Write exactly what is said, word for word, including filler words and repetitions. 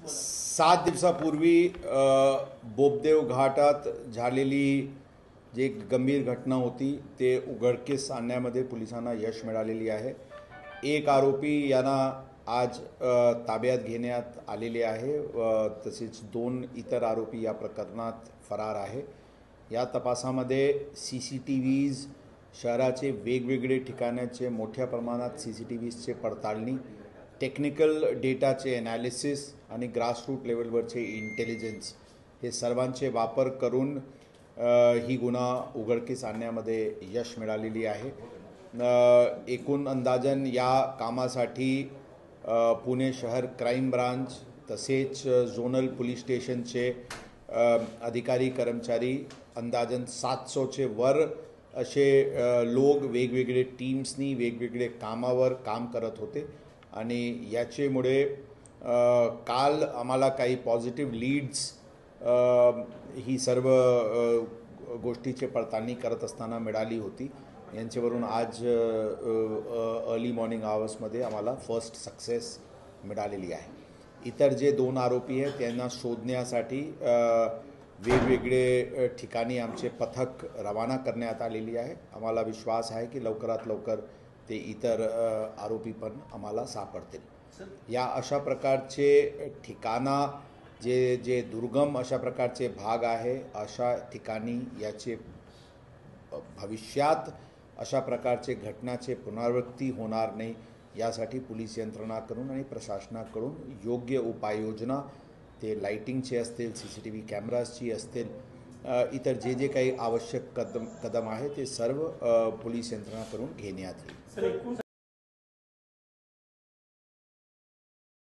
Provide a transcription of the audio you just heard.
सात दिवसापूर्वी बोपदेव घाटात झालेली जी एक गंभीर घटना होती ते उघडकीस आणण्यामध्ये पोलिसांना यश मिळालेली आहे। एक आरोपी यांना आज ताब्यात घेण्यात आलेले आहे, तसेच दोन इतर आरोपी या प्रकरणात फरार आहे। या तपासामध्ये सी सी टी व्हीज शहराचे वेगवेगळे ठिकाणाचे मोठ्या प्रमाणात सी सी टी व्हीजचे पडताळणी, टेक्निकल डेटाचे ॲनालिसिस आणि ग्रासरूट लेवलवरचे इंटेलिजन्स हे सर्वांचे वापर करून ही गुन्हा उघडकीस आणण्यामध्ये यश मिळालेली आहे। एकूण अंदाजन या कामासाठी पुणे शहर क्राइम ब्रांच तसेच झोनल पोलीस स्टेशनचे अधिकारी कर्मचारी अंदाजन सातशेचे वर असे लोक वेगवेगळे टीम्सनी वेगवेगळे कामावर काम करत होते आणि याचेमुळे काल आम्हाला काही पॉझिटिव्ह लीड्स ही सर्व गोष्टीचे पडताळणी करत असताना मिळाली होती। यांच्यावरून आज अर्ली मॉर्निंग आवर्समध्ये आम्हाला फर्स्ट सक्सेस मिळालेली आहे। इतर जे दोन आरोपी आहेत त्यांना शोधण्यासाठी वेगवेगळे ठिकाणी आमचे पथक रवाना करण्यात आलेली आहे। आम्हाला विश्वास आहे की लवकरात लवकर ते इतर आरोपी पण आम्हाला सापडतील। या अशा प्रकारचे ठिकाणा जे जे दुर्गम अशा प्रकारचे भाग आहे, अशा ठिकाणी याचे भविष्यात अशा प्रकारचे घटनाचे पुनरावृत्ती होणार नाही यासाठी पोलीस यंत्रणाकडून आणि प्रशासनाकडून योग्य उपाययोजना ते लाइटिंगचे असतील, सी सी टी व्ही कॅमेराजची असतील, इतर जे जे काही आवश्यक कदम कदम आहे ते सर्व पोलीस यंत्रणाकडून घेण्यात येईल।